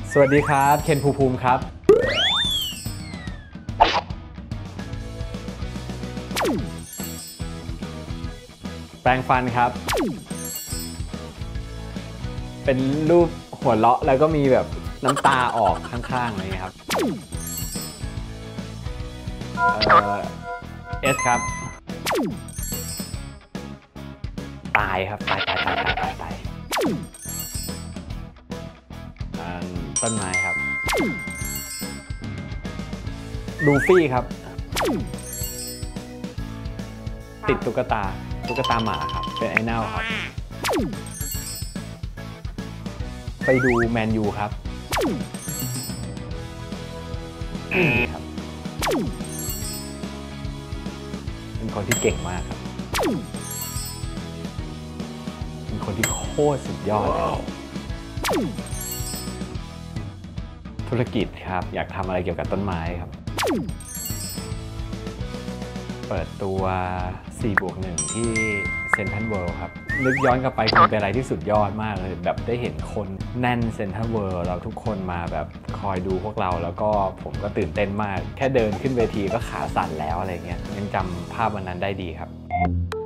สวัสดีครับเคนภูมิครับแปรงฟันครับเป็นรูปหัวเราะแล้วก็มีแบบน้ำตาออกข้างๆอะไรอย่างเงี้ยครับเอสครับตายครับตายต้นไม้ครับลูฟี่ครับติดตุ๊กตาหมาครับเป็นไอเน่าครับไปดูแมนยูครับครับเป็นคนที่เก่งมากครับเป็นคนที่โคตรสุดยอดเลยธุรกิจครับอยากทำอะไรเกี่ยวกับต้นไม้ครับเปิดตัว4+1ที่เซ็นทรัลเวิลด์ครับนึกย้อนกลับไปคงเป็นอะไรที่สุดยอดมากเลยแบบได้เห็นคนแน่นเซ็นทรัลเวิลด์เราทุกคนมาแบบคอยดูพวกเราแล้วก็ผมก็ตื่นเต้นมากแค่เดินขึ้นเวทีก็ขาสั่นแล้วอะไรเงี้ยยังจำภาพวันนั้นได้ดีครับ